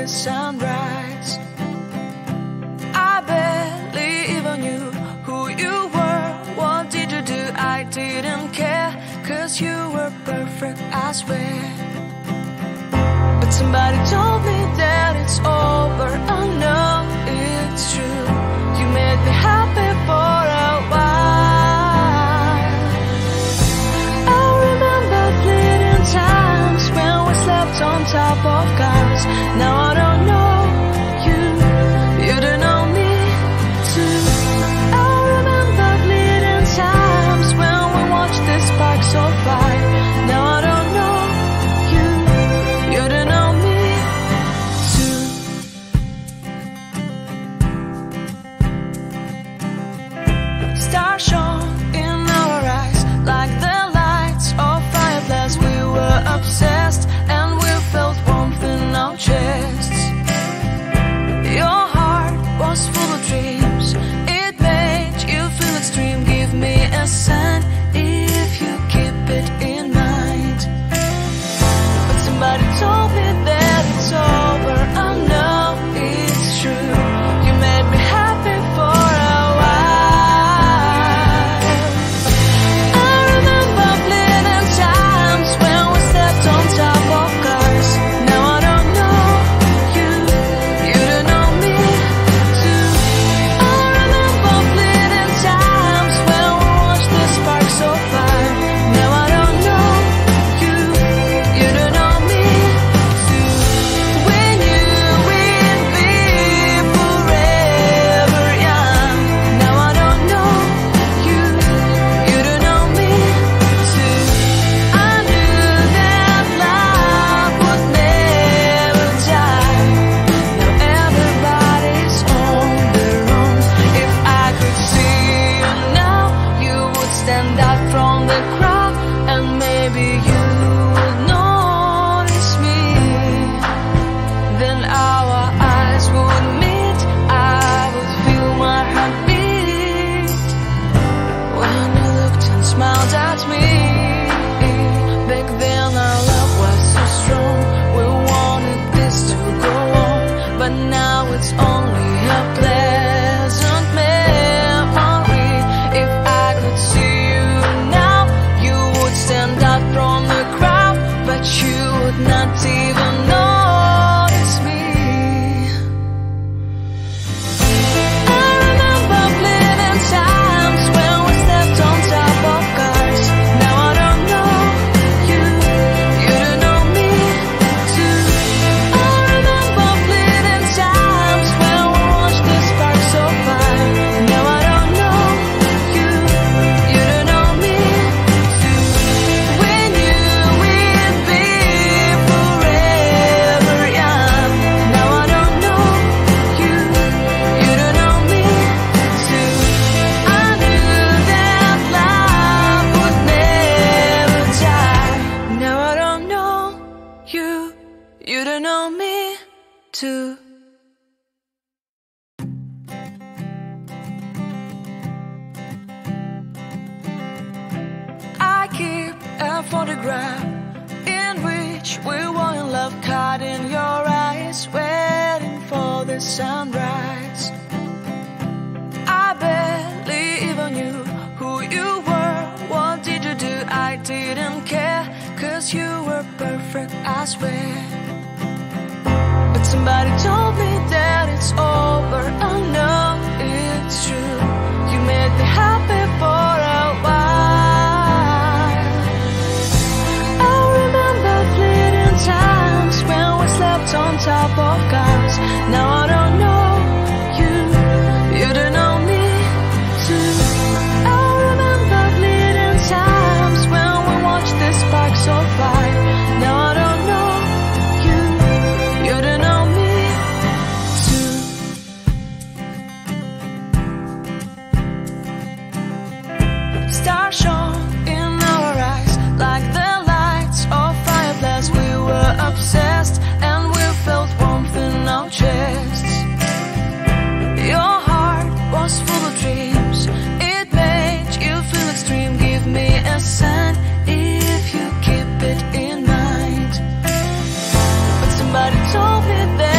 the sunrise. I barely even knew who you were. What did you do? I didn't care, 'cause you were perfect, I swear. But somebody told me that it's over. I know it's true. You made me happy for a while. I remember fleeting times when we slept on top of cars. Now I don't know you, you don't know me too. I remember fleeting times when we watched the sparks so fly. Now I don't know you, you don't know me too. Stars shone in our eyes like the lights of fireplace. We were obsessed and we felt warmth in our chests. Your heart was full of dreams. It made you feel extreme. Give me a sign if you keep it in mind. But somebody told me that it's over. I know it's true. You made me happy for a while. I remember fleeting times when we slept on top of cars. Now I don't know you, you don't know me too. I remember fleeting times when we watched the sparks so fly. Now I don't know you, you don't know me too. We knew we'd be forever young. Now I don't know you, you don't know me too. I knew that love would never die. Now everybody's on their own. If I could see you now, you would stand out from the crowd, and maybe you would notice me. Then our eyes would meet. I would feel my heart beat when you looked and smiled at me. Back then our love was so strong. We wanted this to go on, but now it's only a pleasant memory. If I could see you now, you would stand out from the crowd, but you would not even notice me. I remember fleeting times when we slept on top of cars. Now I don't know you, you don't know me too. I remember fleeting times when we watched the sparks so fly. Now I don't know you, you don't know me too. We knew we'd be forever young. Now I don't know you, you don't know me too. I knew that love would never die. Now I don't know you, you don't know me too. I keep a photograph in which we were in love, caught in your eyes, waiting for the sunrise. I barely even knew who you were. What did you do? I didn't care, 'cause you were perfect, I swear. But somebody told me that it's over. I know it's true. You made me happy for a while. I remember fleeting times when we slept on top of cars. Now I don't know you, you don't know me too. I remember fleeting times when we watched the sparks so fly. Now I don't know you, you don't know me too. Stars shone in our eyes like the lights of fireplace. We were obsessed and we felt warmth in our chests. Your heart was full of dreams. It made you feel extreme. Give me a sign if you keep it in mind. But somebody told me that